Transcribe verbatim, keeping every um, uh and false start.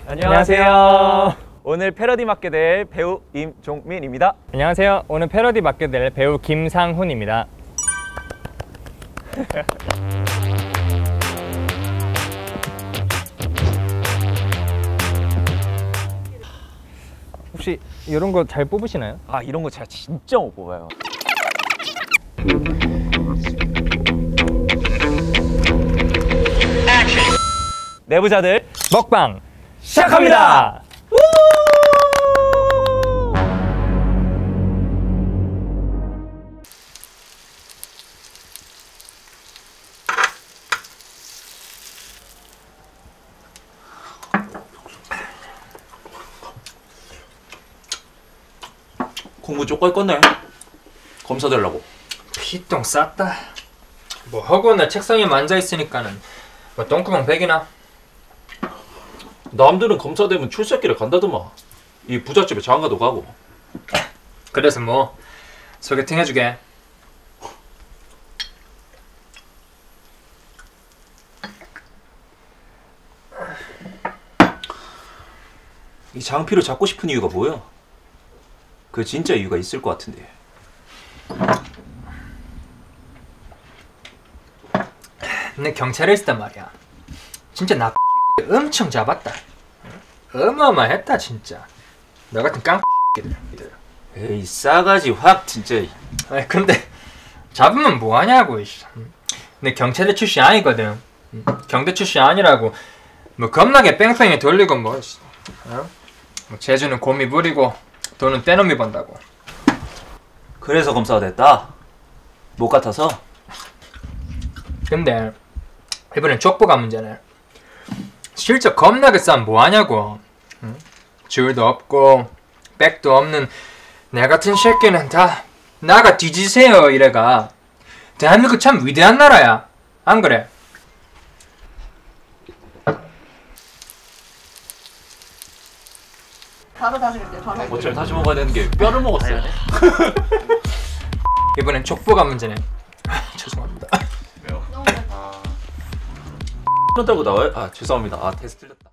안녕하세요. 오늘 패러디 맡게 될 배우 임종민입니다. 안녕하세요. 오늘 패러디 맡게 될 배우 김상훈입니다. 혹시 이런 거 잘 뽑으시나요? 아, 이런 거 제가 진짜 못 뽑아요. 내부자들 먹방 시작합니다. 공부 쪽갈 건데 검사 되려고. 피똥 쌌다. 뭐 하고 나 책상에 앉아 있으니까는 뭐 똥구멍 백이나. 남들은 검사되면 출세길에 간다더만. 이 부잣집에 장가도 가고. 그래서 뭐 소개팅 해주게. 이 장피를 잡고 싶은 이유가 뭐야? 그 진짜 이유가 있을 것 같은데. 내 경찰에 있었단 말이야. 진짜 나쁜 새끼들 엄청 잡았다. 어마어마했다 진짜. 너 같은 깡 새끼들. 에이 싸가지 확 진짜. 아니 근데 잡으면 뭐하냐고. 내 경찰대 출신 아니거든. 경대 출신 아니라고 뭐 겁나게 뺑뺑이 돌리고 뭐, 어? 뭐 재주는 곰이 부리고 돈은 떼놈이 번다고. 그래서 검사가 됐다? 못 같아서? 근데 이번엔 족보가 문제네. 실적 겁나게 싸면 뭐하냐고. 응? 줄도 없고 백도 없는 내 같은 새끼는 다 나가 뒤지세요 이래가. 대한민국 참 위대한 나라야. 안 그래? 바로 다시 그때 바로. 어차피 다시 먹어야 되는 게 뼈를 먹었어요. 이번엔 족보가 문제네. 죄송합니다. 너무 잘. 뼈 달고 나와요? 아 죄송합니다. 아 테스트 틀렸다.